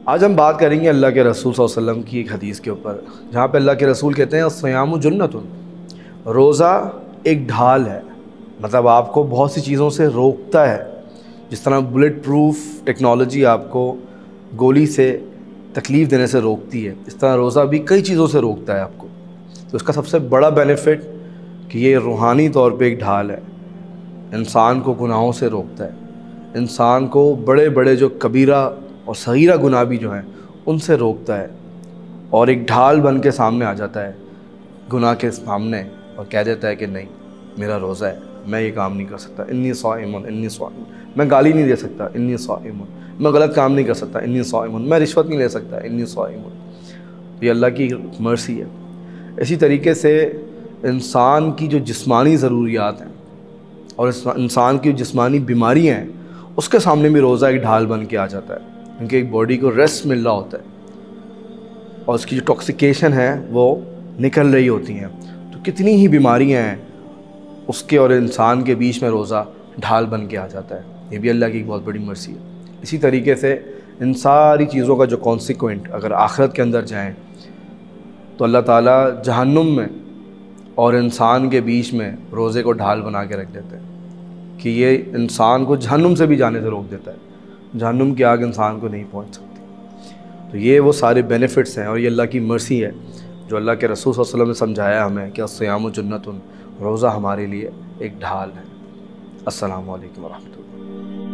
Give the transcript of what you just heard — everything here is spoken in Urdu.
آج ہم بات کریں گے اللہ کے رسول صلی اللہ علیہ وسلم کی ایک حدیث کے اوپر، جہاں پہ اللہ کے رسول کہتے ہیں الصیام جنۃ، روزہ ایک ڈھال ہے، مطلب آپ کو بہت سی چیزوں سے روکتا ہے۔ جس طرح بلٹ پروف ٹیکنالوجی آپ کو گولی سے تکلیف دینے سے روکتی ہے، اس طرح روزہ بھی کئی چیزوں سے روکتا ہے آپ کو۔ تو اس کا سب سے بڑا بینیفٹ کہ یہ روحانی طور پہ ایک ڈھال ہے، انسان کو گناہوں سے روکتا ہے، انسان کو بڑے بڑے جو کبیرہ اور صغیرہ گناہ بھی جو ہیں ان سے روکتا ہے، اور ایک ڈھال بن کے سامنے آ جاتا ہے گناہ کے سامنے اور کہہ دیتا ہے کہ نہیں، میرا روزہ ہے، میں یہ کام نہیں کر سکتا، انی صائم انی صائم، میں گالی نہیں دے سکتا، انی صائم، میں غلط کام نہیں کر سکتا، انی صائم، میں رشوت نہیں لے سکتا، انی صائم۔ یہ اللہ کی مرضی ہے۔ اسی طریقے سے انسان کی جو جسمانی ضروریات ہیں اور انسان کی جسمانی بیماریاں ہیں، اس کے سامنے بھی روزہ ایک ڈھال بن کے آ جاتا ہے، کیونکہ ایک باڈی کو ریسٹ مل رہا ہوتا ہے اور اس کی جو ٹاکسیکیشن ہے وہ نکل رہی ہوتی ہیں۔ تو کتنی ہی بیماریاں ہیں، اس کے اور انسان کے بیچ میں روزہ ڈھال بن کے آ جاتا ہے۔ یہ بھی اللہ کی ایک بہت بڑی مرضی ہے۔ اسی طریقے سے ان ساری چیزوں کا جو کانسیکوینٹ اگر آخرت کے اندر جائیں تو اللہ تعالیٰ جہنم میں اور انسان کے بیچ میں روزے کو ڈھال بنا کے رکھ دیتے ہیں کہ یہ انسان کو جہنم سے بھی جانے سے روک دیتا ہے، جہنم کی آگ انسان کو نہیں پہنچ سکتی۔ تو یہ وہ سارے بینیفٹس ہیں اور یہ اللہ کی مرضی ہے جو اللہ کے رسول صلی اللہ علیہ وسلم نے سمجھایا ہمیں کہ الصیام جنۃ، روزہ ہمارے لیے ایک ڈھال ہے۔ السلام علیکم ورحمۃ اللہ۔